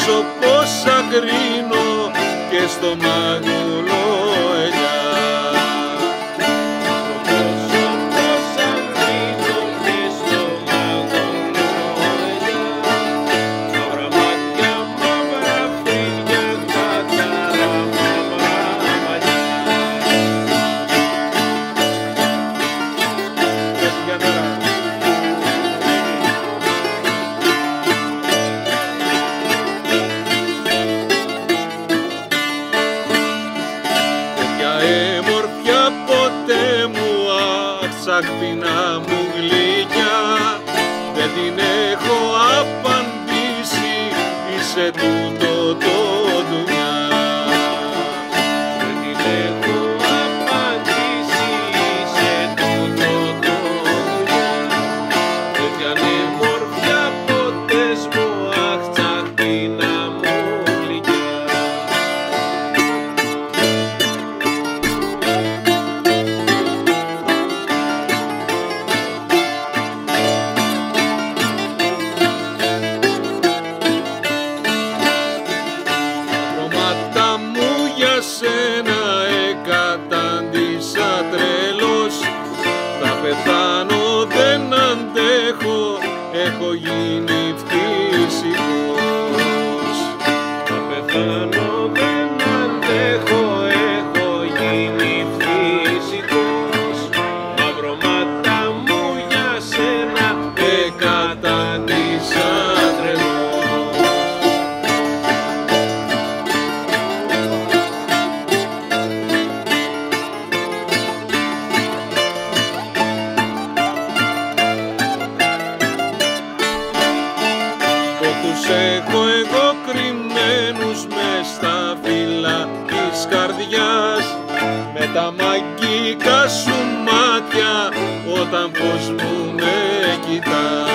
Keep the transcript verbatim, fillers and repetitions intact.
πρόσωπο σαν κρίνω και στο μάγουλο ελιά. Σαχπινά μου γλυκιά, δεν την έχω απαντήσει, είσαι τούτο το δουλειά. Δεν την έχω απαντήσει, είσαι τούτο το δουλειά. Τέτοια μορφιά ποτές μου, αχ, σαχπινά μου γλυκιά. Σένα εκατάντησα τρελός, θα πεθάνω δεν αντέχω, έχω γίνει φυσικός. Θα πεθάνω δεν αντέχω, έχω γίνει φυσικός. Μαυρωμάτα μου για σένα εκατάντησα τρελός. Τους έχω εγώ κρυμμένους μες στα φύλλα της καρδιάς, με τα μαγικά σου μάτια όταν πως μου με κοιτάς.